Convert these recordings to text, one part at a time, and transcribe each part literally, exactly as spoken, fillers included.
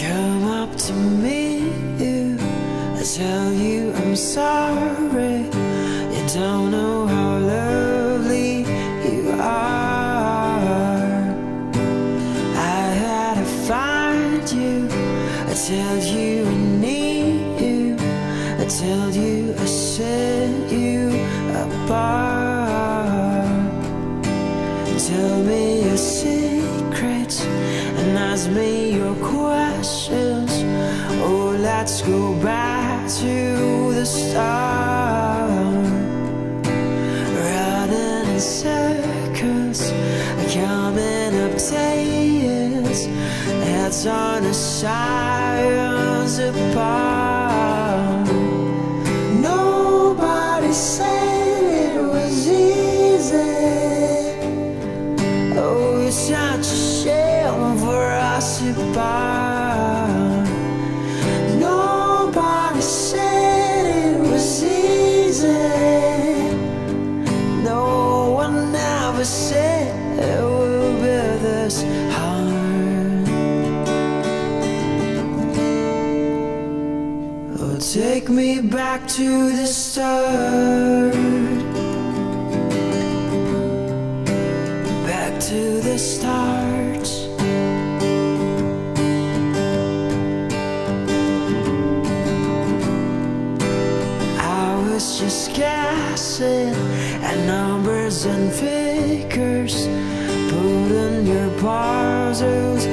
come up to meet you, I tell you I'm sorry. You don't know how lovely you are. I had to find you, I tell you I need you, I tell you I set you apart. Tell me your secrets and ask me your questions. Oh, let's go back to the start. Running in circles, coming up tears, heads on the sides apart. Nobody said it was easy. Oh, it's such a shame for us to part. Nobody said it was easy. No one ever said it would be this hard. Oh, take me back to the start, to the start. I was just guessing at numbers and figures, putting your puzzles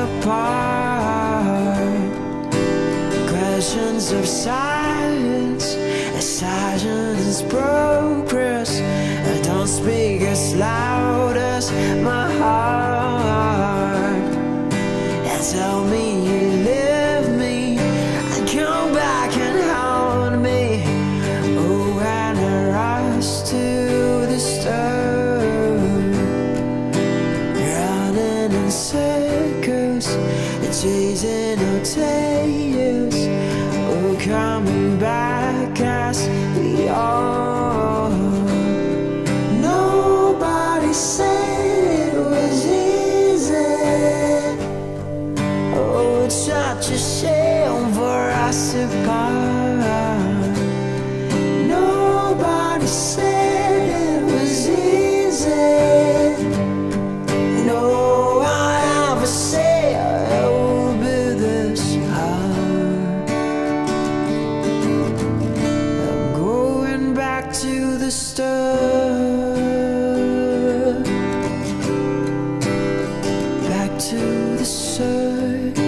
apart. Questions of silence, as silence progress. I don't speak as loud as my heart. And tell me you live me, and come back and hold me. Oh, and I rush to the start, running in circles, chasing no tails. Oh, coming back as we are. Nobody said it was easy. Oh, it's such a shame for us to part. Nobody said it was easy. No one ever said it would be this hard. I'm going back to the start, to the sun.